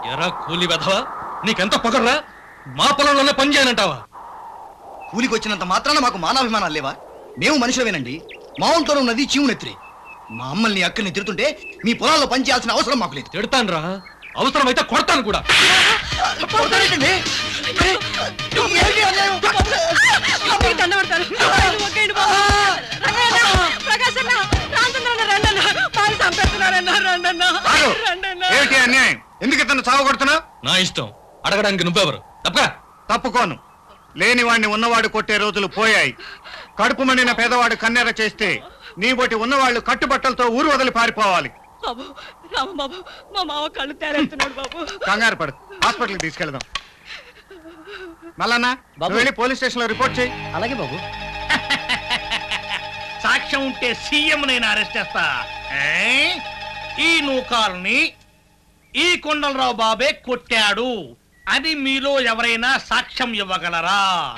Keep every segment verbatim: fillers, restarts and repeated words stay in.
ఎరా కూలి వెధవా, నీకెంత పొగర్రా? మా పొలంలోనే పని చేయనంటావా? కూలికి వచ్చినంత మాత్రాన మాకు మానాభిమానాలు లేవా? మేము మనుషులమేనండి. మా ఒంట్లో ఉన్నది చీవునెత్తిరి. మా అమ్మల్ని అక్కడిని తిడుతుంటే మీ పొలాల్లో పని చేయాల్సిన అవసరం మాకు లేదు. తిడతాను రా, అవసరమైతే కొడతాను కూడా. ఎందుకు ఇతను చావ కొడుతున్నా? నా ఇష్టం, అడగడానికి నువ్వెవరు? తప్పగా తప్పుకోను. లేనివాడిని ఉన్నవాడు కొట్టే రోజులు పోయాయి. కడుపు మండిన పేదవాడు కన్నెర చేస్తే నీ బొట్టి ఉన్నవాళ్ళు కట్టుబట్టలతో ఊరు వదిలి పారిపోవాలి. కంగారు పడు, హాస్పిటల్కి తీసుకెళ్దాం. మల్లన్నా వెళ్ళి పోలీస్ స్టేషన్ లో రిపోర్ట్ చేయి. అలాగే బాబు. సాక్ష్యం ఉంటే సీఎం నేను అరెస్ట్ చేస్తా. ఈ నూకాల్ని ఈ కొండలరావు బాబే కొట్టాడు అని మీలో ఎవరైనా సాక్ష్యం ఇవ్వగలరా?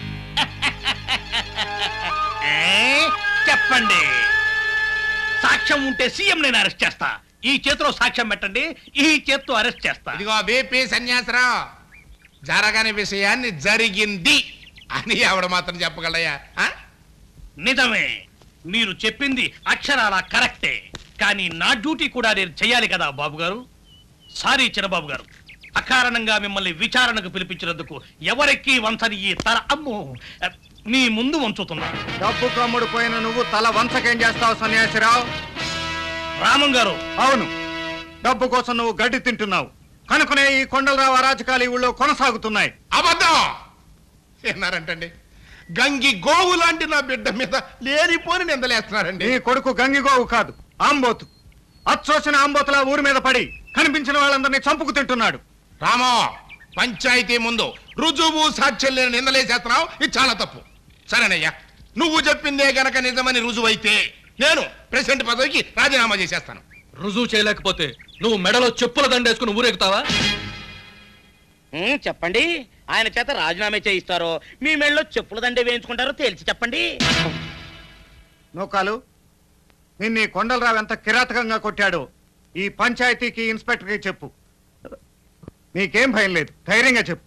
చెప్పండి. సాక్ష్యం ఉంటే సీఎం నేను అరెస్ట్ చేస్తా. ఈ చేతిలో సాక్ష్యం పెట్టండి, ఈ చేత్తో అరెస్ట్ చేస్తా. ఇదిగో బీపీ సన్యాసరావు, జరగని విషయాన్ని జరిగింది అని ఎవడ మాత్రం చెప్పగలయ్యా? నిజమే, మీరు చెప్పింది అక్షరాల కరెక్టే. కానీ నా డ్యూటీ కూడా నేను చెయ్యాలి కదా బాబు గారు. సారీ చిన్నబాబు గారు, అకారణంగా మిమ్మల్ని విచారణకు పిలిపించినందుకు ఎవరికి వంచని ఈ తల అమ్ము మీ ముందు వంచుతున్నా. డబ్బు కమ్ముడు పోయిన నువ్వు తల వంచకేం చేస్తావు సన్యాసిరావు? రామం గారు, అవును, డబ్బు కోసం నువ్వు గడ్డి తింటున్నావు కనుకనే ఈ కొండలరావు అరాజకాలు ఈ ఊళ్ళో కొనసాగుతున్నాయి. అబద్ధం ఏనారంటండి? గంగి గోవు లాంటి నా బిడ్డ మీద లేనిపోని నిందలేస్తున్నారండి. నీ కొడుకు గంగిగోవు కాదు, ఆంబోతు. అచ్చోసిన ఆంబోతులా ఊరి మీద పడి కనిపించిన వాళ్ళందరినీ చంపుకు తింటున్నాడు. రామో, పంచాయతీ ముందు రుజువు సాక్ష్యం లేని నిందలేసేస్తున్నావు. ఇది చాలా తప్పు. సరేనయ్యా, నువ్వు చెప్పిందే గనక నిజమని రుజువు అయితే నేను ప్రెసిడెంట్ పదవికి రాజీనామా చేసేస్తాను. రుజువు చేయలేకపోతే నువ్వు మెడలో చెప్పుల దండేసుకుని ఊరేగుతావా? చెప్పండి, ఆయన చేత రాజీనామా చేయిస్తారో మీ మెడలో చెప్పుల దండే వేయించుకుంటారో తేల్చి చెప్పండి. నూకాలు, నిన్ను ఈ కొండలరావు ఎంత కిరాతకంగా కొట్టాడో ఈ పంచాయతీకి ఇన్స్పెక్టర్కి చెప్పు. నీకేం భయం లేదు, ధైర్యంగా చెప్పు.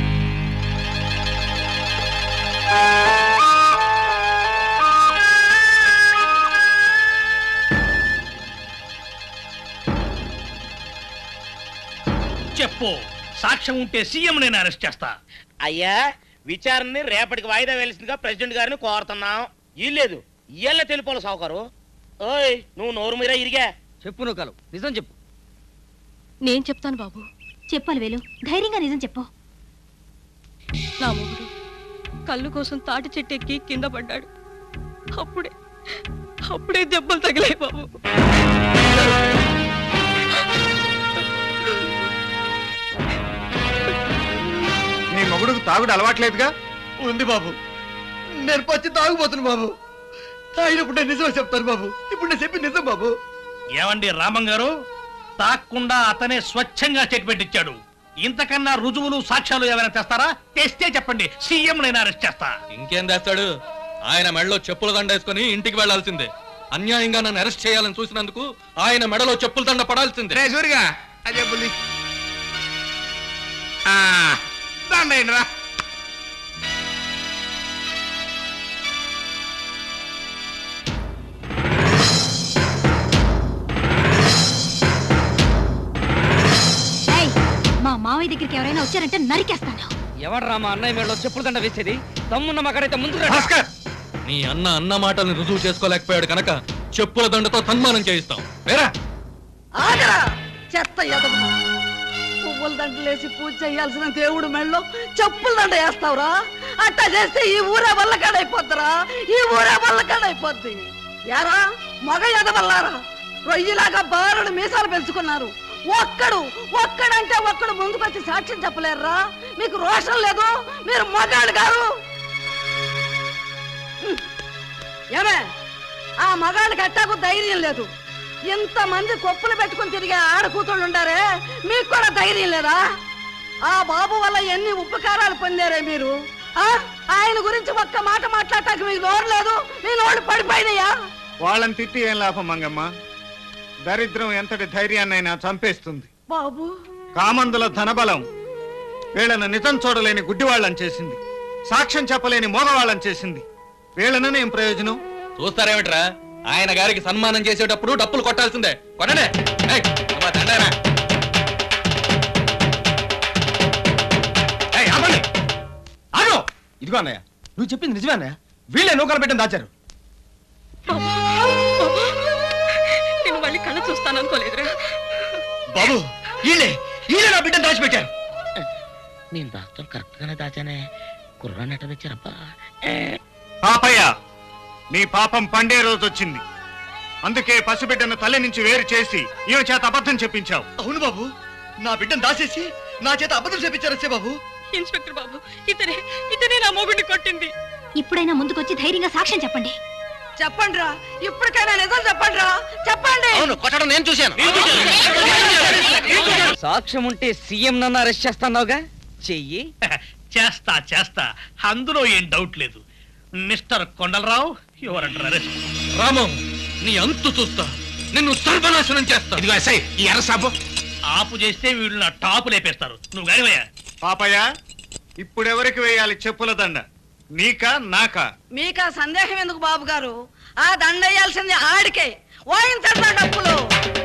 చెప్పు. సాక్ష్యం ఉంటే సీఎం నేను అరెస్ట్ చేస్తా. అయ్యా, విచారణని రేపటికి వాయిదా వేయాల్సిందిగా ప్రెసిడెంట్ గారిని కోరుతున్నాం. ఇల్లేదు ఇయ్యాల తెలుపోవాలి సావుకారు. ఓయ్, నువ్వు నోరు మీరా ఇరిగా చెప్పు. నూకాలు, నిజం చెప్పు. నేను చెప్తాను బాబు. చెప్పాలి వేలు, ధైర్యంగా నిజం చెప్పు. నా మొగుడు కళ్ళు కోసం తాటి చెట్టు ఎక్కి కింద పడ్డాడు. అప్పుడే అప్పుడే దెబ్బలు తగిలాయి బాబు. నీ మొగుడుకు తాగుడు అలవాట్లేదుగా? ఉంది బాబు, నేను పచ్చి తాగుపోతున్నా బాబు. తాగినప్పుడు నేను నిజమే చెప్తాను బాబు. ఇప్పుడు నేను చెప్పి నిజం బాబు. ఏమండి రామం గారు, తాక్కుండా అతనే స్వచ్ఛంగా చెక్ పెట్టించాడు. ఇంతకన్నా రుజువులు సాక్ష్యాలు ఏమైనా తెస్తారా? తెస్తే చెప్పండి, సీఎం నేను అరెస్ట్ చేస్తా. ఇంకేం చేస్తాడు? ఆయన మెడలో చెప్పుల దండ వేసుకుని ఇంటికి వెళ్లాల్సిందే. అన్యాయంగా నన్ను అరెస్ట్ చేయాలని చూసినందుకు ఆయన మెడలో చెప్పుల దండ పడాల్సిందే. రే సూరిగా, అదే బుల్లి దండైనరా. మా మావయ్య దగ్గరికి ఎవరైనా వచ్చారంటే నరికేస్తాను. ఎవడ్రా మా అన్నయ్య మేడలో చెప్పుల దండ వేసేది? తమ్మున్న మగాడైతే ముందు రా. నీ అన్న అన్న మాటల్ని రుజువు చేసుకోలేకపోయాడు కనుక చెప్పుల దండతో సన్మానం చేయిస్తాం. వేరా ఆగరా చెత్త ఎదవ. పువ్వుల దండలేసి పూజ చేయాల్సిన దేవుడు మెళ్ళలో చెప్పుల దండ వేస్తావురా? అట్టా చేస్తే ఈ ఊరే వల్లకాడైపోద్దిరా, ఈ ఊరే వల్లకాడైపోద్ది. యారా మగ ఎదవల్లారా, రొయ్యిలాగా బారుడు మీసాలు పెంచుకున్నారు. ఒక్కడు ఒక్కడంటే ఒక్కడు ముందుకొచ్చి సాక్ష్యం చెప్పలేరురా? మీకు రోషం లేదు, మీరు మగాడు గారు. ఏమే, ఆ మగాళ్ళకి అట్టాకు ధైర్యం లేదు. ఇంతమంది కొప్పులు పెట్టుకుని తిరిగే ఆడ కూతుళ్ళు ఉండారే, మీకు కూడా ధైర్యం లేదా? ఆ బాబు వల్ల ఎన్ని ఉపకారాలు పొందారే మీరు. ఆయన గురించి ఒక్క మాట మాట్లాడటానికి మీకు నోరు లేదు, మీ నోళ్ళు పడిపోయినాయా? వాళ్ళని తిట్టి ఏం లాభం మంగమ్మ? దరిద్రం ఎంతటి ధైర్యాన్నైనా చంపేస్తుంది. బాబు, కామందుల ధనబలం వీళ్ళను నిజం చూడలేని గుడ్డివాళ్ళని చేసింది, సాక్ష్యం చెప్పలేని మోగవాళ్ళని చేసింది. వీళ్ళను ఏం ప్రయోజనం? చూస్తారేమిట్రా, ఆయన గారికి సన్మానం చేసేటప్పుడు డప్పులు కొట్టాల్సిందే. కొనడే ఇదిగో అన్నయ్య, నువ్వు చెప్పింది నిజమే అన్నయ్య. వీళ్ళే నూకలు పెట్టని దాచారు. నేను మళ్ళీ కళ్ళ చూస్తాను అనుకోలేదురా బాబు. వీళ్ళే వీళ్ళే నా బిడ్డను దాచిపెట్టారు. నేను దాస్తాను కరెక్ట్ గానే దాచానే. కుర్రాన్ని ఎట్ట తెచ్చారబ్బా. పాపయ్య, నీ పాపం పండే రోజు వచ్చింది. అందుకే పసిబిడ్డను తల్లి నుంచి వేరు చేసి ఈమె చేత అబద్ధం చెప్పించావు. అవును బాబు, నా బిడ్డను దాచేసి నా చేత అబద్ధం చెప్పించారు బాబు. ఇన్స్పెక్టర్ బాబు, ఇతనే ఇతనే నా మొగుడిని కొట్టింది. ఇప్పుడైనా ముందుకొచ్చి ధైర్యంగా సాక్ష్యం చెప్పండి. చెప్పండి రా, ఇప్పటికైనా నిజం చెప్పండి రా, చెప్పండి. అవును, కొట్టడం నేను చూశాను. సాక్ష్యం ఉంటే సీఎం నన్ను అరెస్ట్ చేస్తున్నావుగా, చెయ్యి. చేస్తా చేస్తా, అందులో ఏం డౌట్ లేదు. Mister Kondalarao, your under arrest. Ramam, నీ అంతు చూస్తా, నిన్ను సర్వనాశనం చేస్తా. ఇదిగో ఎస్ఐ, ఈ ఎర్ర సాబు ఆపు చేస్తే వీళ్ళు నా టాపు లేపేస్తారు. నువ్వు గానివయ్యా. పాపయ్య, ఇప్పుడెవరికి వేయాలి చెప్పుల దండ, నీకా నాకా? మీకు ఆ సందేహం ఎందుకు బాబు గారు? ఆ దండ వేయాల్సింది ఆడికే. వాయించండి డప్పులు.